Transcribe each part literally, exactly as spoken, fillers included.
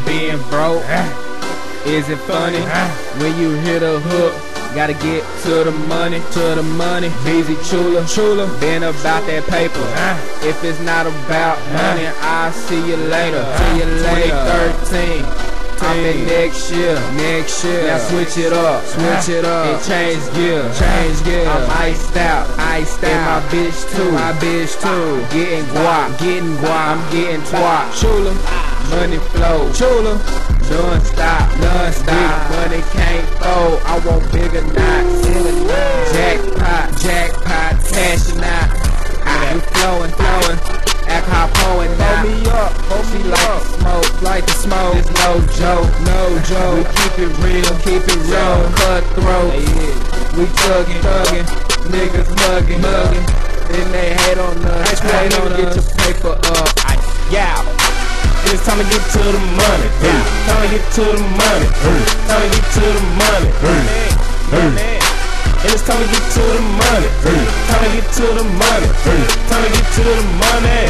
being broke? Is it funny when you hit a hook? Gotta get to the money, to the money. Beezy Chula, Chula, been about that paper. If it's not about money, I'll see you later. See you later. twenty thirteen. I'm in next year, next year. Now switch it up, switch it up, and change gear, change gear. I'm iced out, iced out. And my bitch too, my bitch too. Getting guap, getting guap. I'm getting twat. Chula, money flow. Chula, non-stop, non-stop. Big money can't fold. I want bigger knots. Jackpot, jackpot, cashing out. We flowing, flowing. Alcohol pouring down. Hold me up, hold me like the smoke, like the smoke. It's no joke, no joke. We keep it real, keep it real. Cutthroat, we thuggin', thuggin'. Niggas muggin', muggin'. Then they hate on us, hate on us. Get your paper up. Yeah. It's time to get to the money. Yeah. Time to get to the money. Time to get to the money. Money. And it's time to get to the money. Time to get to the money. Time to get to the money.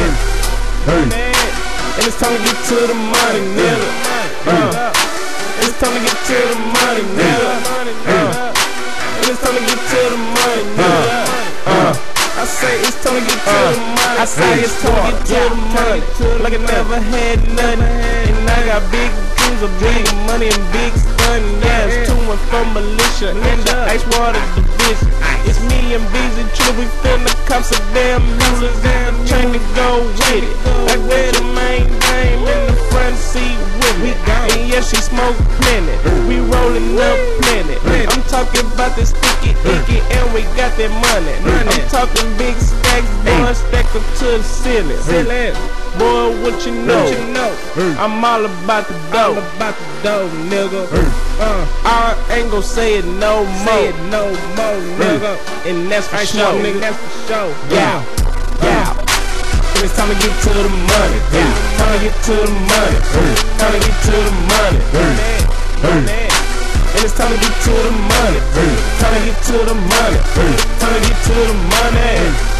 And it's time to get to the money, nigga. Uh. It's time to get to the money, nigga. Uh. And it's time to get to the money, nigga. Uh. I say it's time to get to the money. I say it's time to get to the money. Like I never had nothing. And I got big dudes of big money and big stunning. Yeah, it's two and four militia. And the ice water division. It's me and Beezy Chula. We finna cop some damn music. Trying to go with it. Like where the main dame in the front seat with me. And yeah, she smoke plenty. We rolling up plenty. I'm talking about this sticky icky. And we got that money. I'm talking big stacks, boy, stack up to the ceiling. Boy, what you know? I'm all about the dough, about the dough, nigga. Uh, I ain't gon' say it no more, say it no more, nigga. And that's for sure, nigga. That's for sure. Yeah, yeah. And it's time to get to the money. Yeah, time to get to the money. Time to get to the money. Money. And it's time to get to the money. Time to get to the money. Time to get to the money.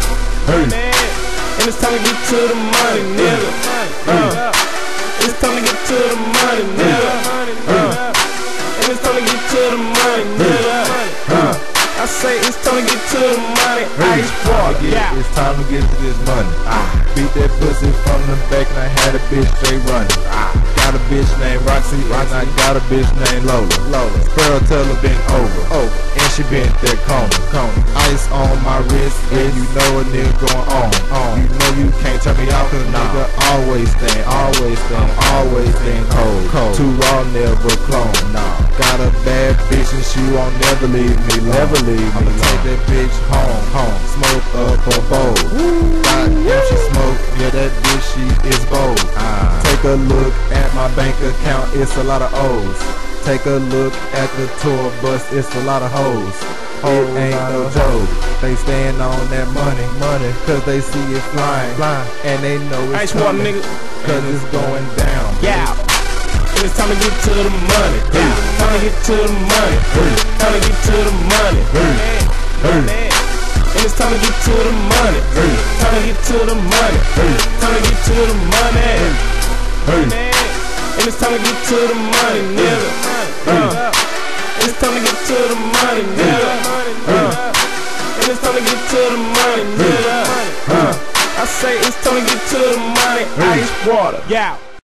And it's time to get to the money, nigga. Uh. It's time to get to the money, nigga. Uh. And it's time to get to the money, nigga. Uh. I say it's time to get to the money. Ice water. Yeah. It's time to get to this money. Ah. Beat that pussy from the back and I had a bitch straight running. Ah. Got a bitch named Roxy, Roxy, and I got a bitch named Lola. Lola. Sparrow tell her been over, over, and she been that corner, corner. Ice on my wrist, and you know a nigga going on, on. You know you can't turn me off, cause nah. Nigga always stand, always stand, always stand cold, cold. Too raw, never clone, nah. Got a bad bitch and she won't never leave me alone. Never leave me I'ma take that bitch home, home. Smoke up a bowl. God damn, she smoke, yeah that bitch she is bold. Ah. Take a look at my bank account, it's a lot of O's. Take a look at the tour bus, it's a lot of hoes. It ain't no joke. They stand on that money, money, cause they see it flying, flying, and they know it's coming, cause it's going down. Yeah. And it's time to get to the money. Yeah. Time to get to the money. Time to get to the money. And it's time to get to the money. Time to get to the money. Time to get to the money. And it's time to get to the money, nigga. Uh. It's time to get to the money, nigga. Uh. And it's time to get to the money, nigga. Uh. I say it's time to get to the money. Ice water. Yeah.